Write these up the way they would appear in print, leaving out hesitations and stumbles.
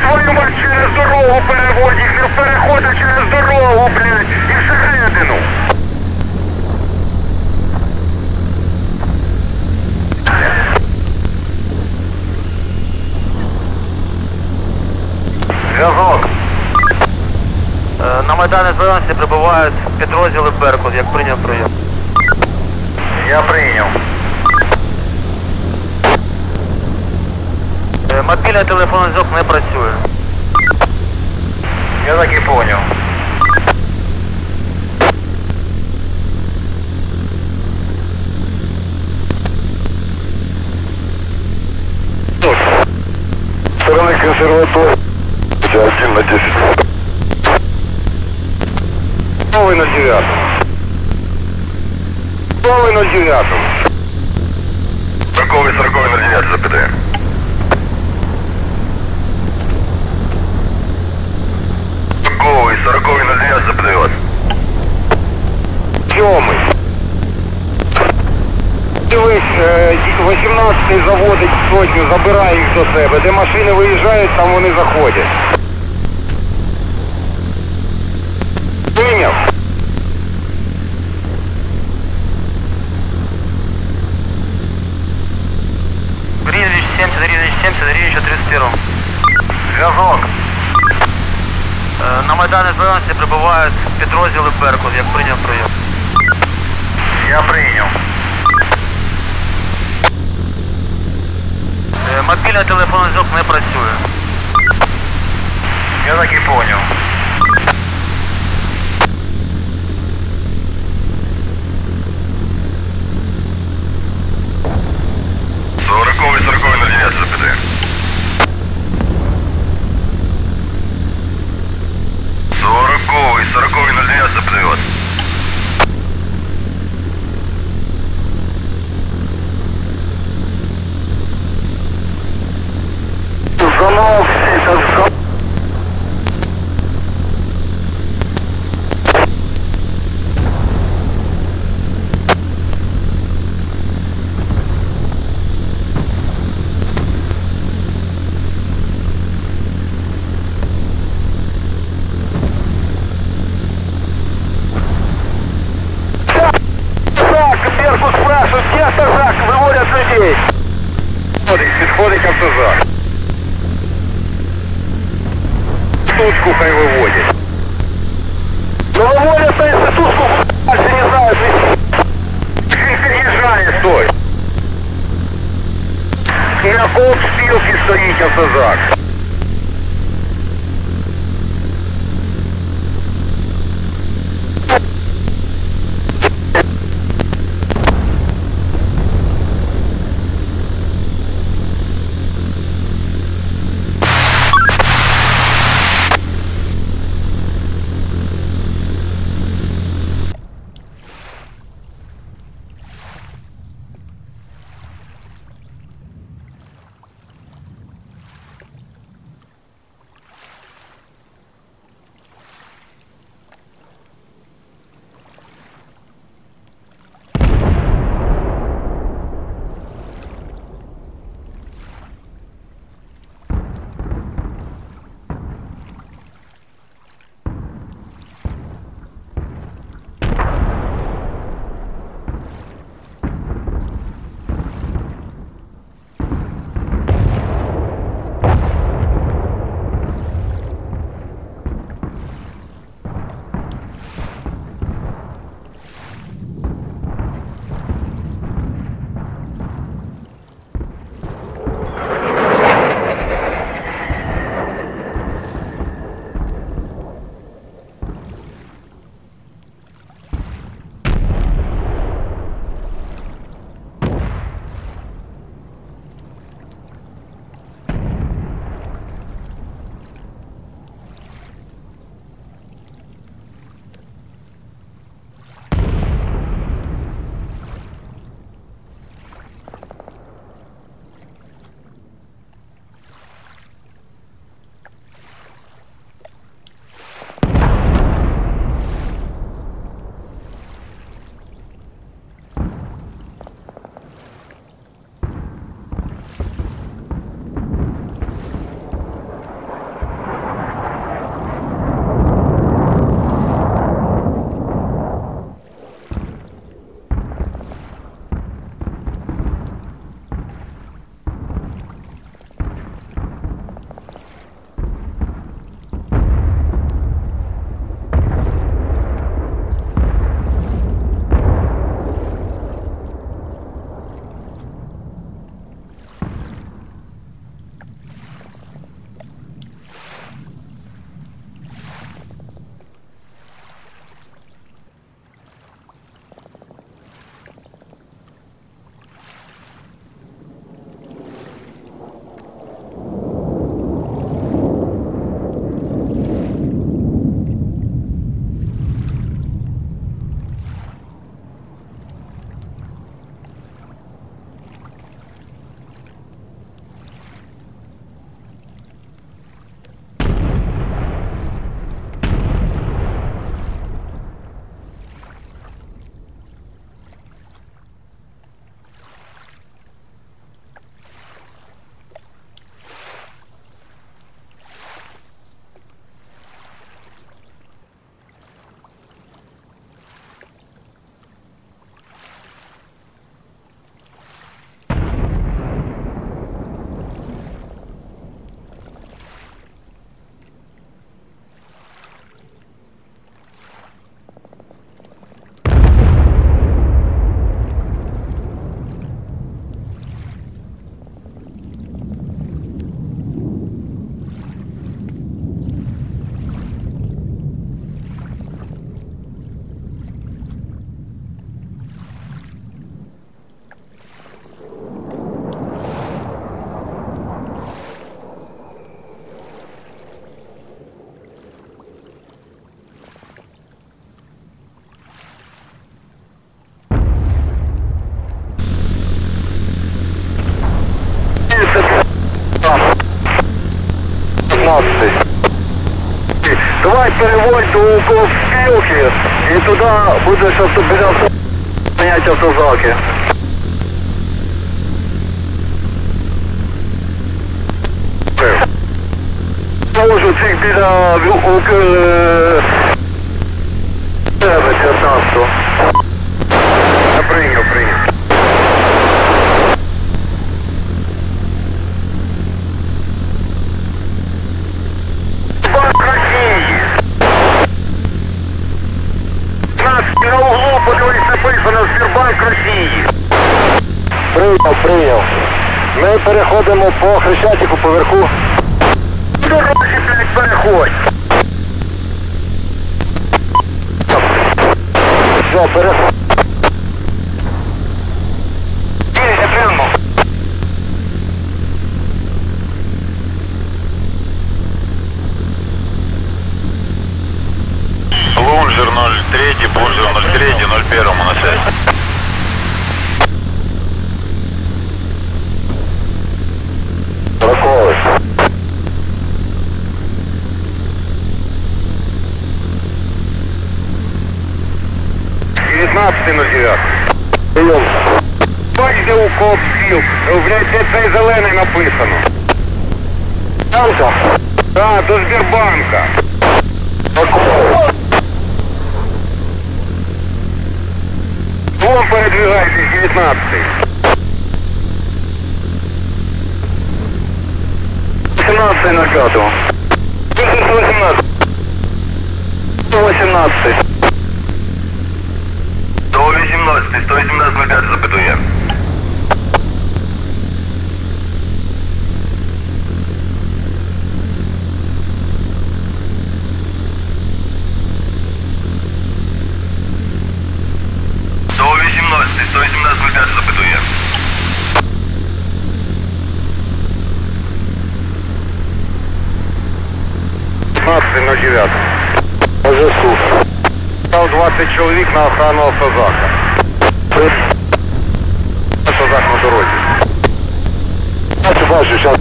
твою мать, через дорогу переводь їх, не переходить через дорогу, блядь, і всередину. Зв'язок. На Майдані Зеленці прибувають підрозділи Беркут, як прийняв прийом. Я прийняв. Мобільний телефонний зв'язок не працює. Я так і поняв. Стороны консерватории 1 на 10. Новый на 9. Новый на 9. 40 на 9 запитаем. Сороковий на 9 запитаю. Сьомий. Дивись, 18-й заводить сотню, забирає їх до себе. Де машини виїжджають, там вони заходять. Прийняв. Рівніч 70, рівніч 31. Зв'язок. На Майдані Зеленці прибувають підрозділи Беркут, як прийняв прийом. Я прийняв. Мобільний телефонний зв'язок не працює. Я так і поняв. Сороковий на 9 запитаємо. 40 на 9 запитаю. Установок сейчас. Сверху спрашивают, где автозак, выводят людей. Підходить автозак. Тутку хай выводит. Ну выводят на институтку, дальше не знаю, если переезжает, стой. На колд-спилке стоит автозак. 15. Давай переводь до профспілки і туди будеш біля заняття автозаки. Можу цих біля 19. Прийняв. Банк Росії. На углу, подивись, написано Сбербанк Росії. Прийняв. Ми переходимо по Хрещатику поверху. Дорожі, блядь, переходь. Все, переходь. Їдете прямо. Лунжер 03, Бунжер 03, 01 на связи. Проколы. Прийом. Бач, де у коп сіл. Блядь, де цей зелений написано. Танка? Так, до Сбербанка. Вон передвигайтесь, 19-й. 18-й накатывал. 118. 118. 118 запитує. Запитує. На 9. По зв'язку. Став 20 чоловік на охрану автозака. Автозак на дорозі. Бачу, зараз.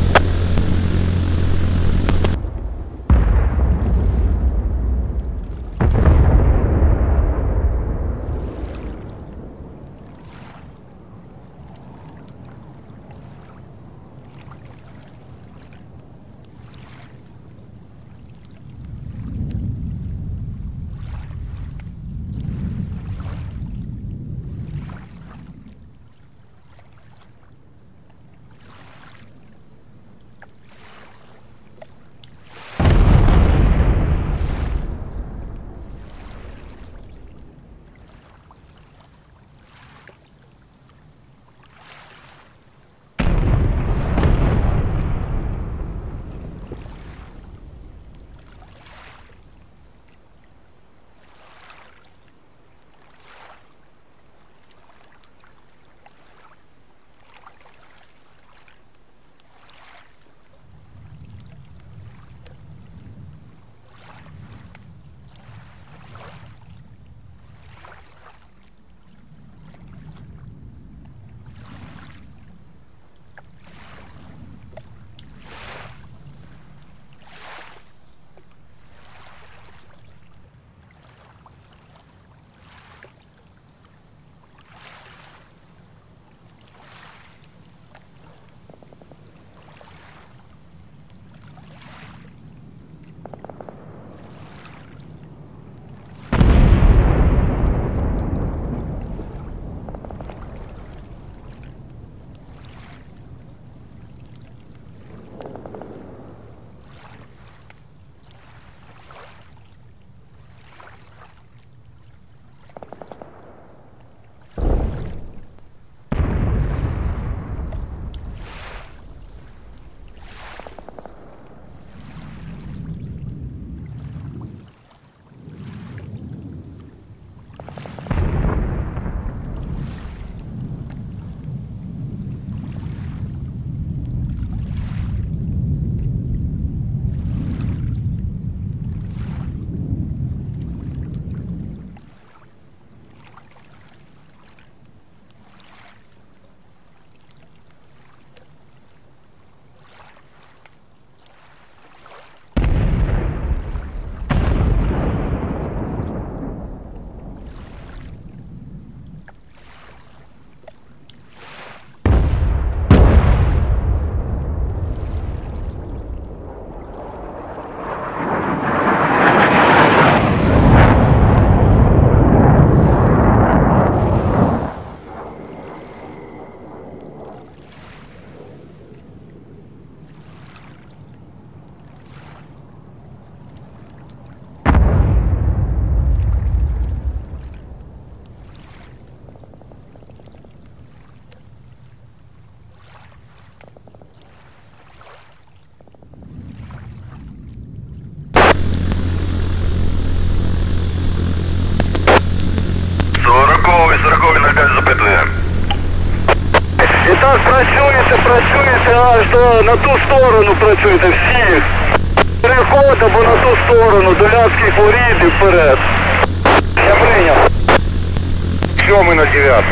Працюєте аж на ту сторону працюєте, всі. Переходимо на ту сторону, до Ляцьких воріт і вперед. Я прийняв. 7:09.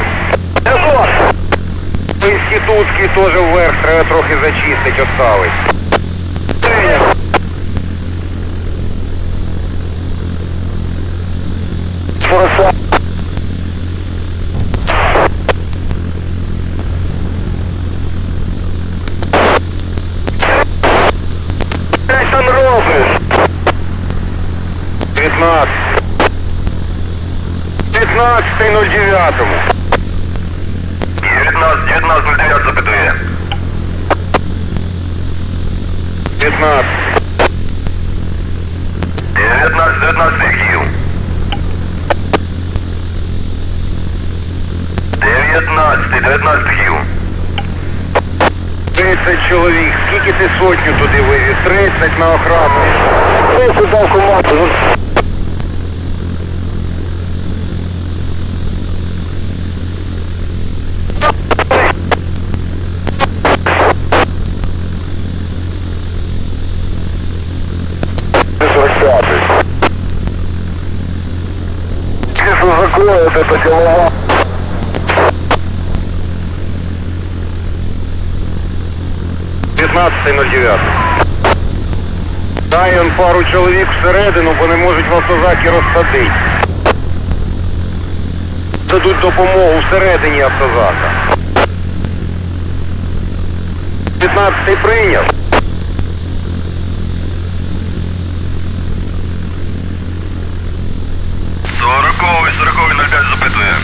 Інститутський теж вверх, треба трохи зачистити, оставить. Прийняв. Що там робиш? 15. 15:09. 19:09 запитує. 15. 19 кіл. 19 кіл. 30 чоловік. Скільки ти сотню туди вивіз? 30 на охрану. Ось дав команду. Если закроют это голова. Дай он пару чоловік всередину, бо не можуть в автозакі розсадити. Дадуть допомогу всередині автозака. 15-й прийняв. 40-й 05 запитує.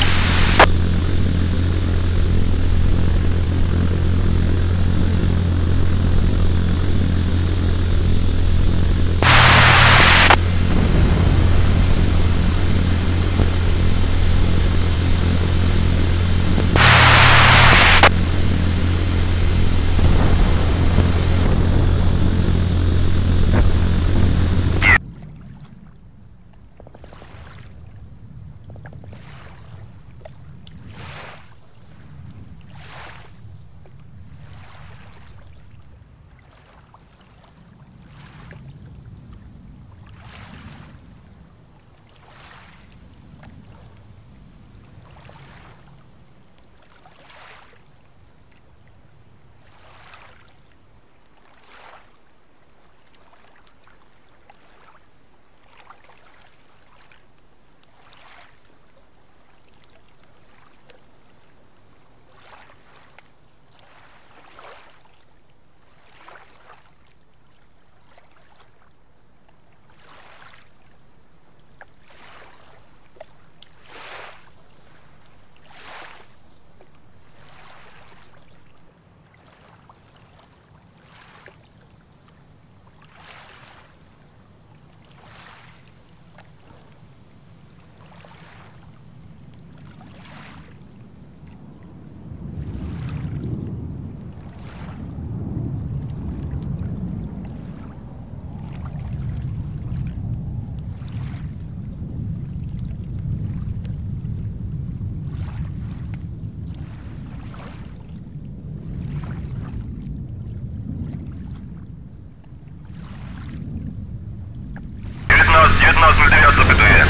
Запитує.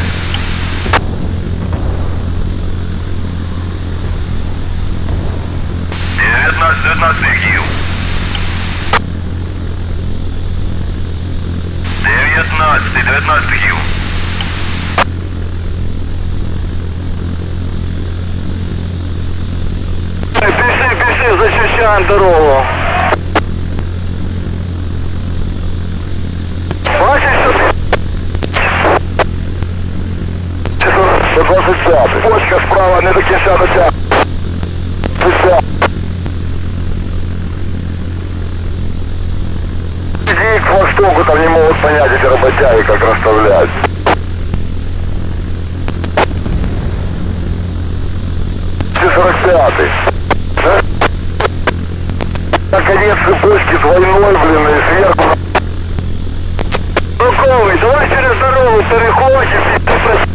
19 кіл. 19 кіл. Пішли, зачищаємо дорогу. Бачиш, що ти? 125. Почка справа не до кінця дотягнута. Иди к востоку, там не могут понять эти работяги, как расставлять. Т-45. Наконец цепочки двойной, блин, и сверху. Толковый, давай через дорогу переходим.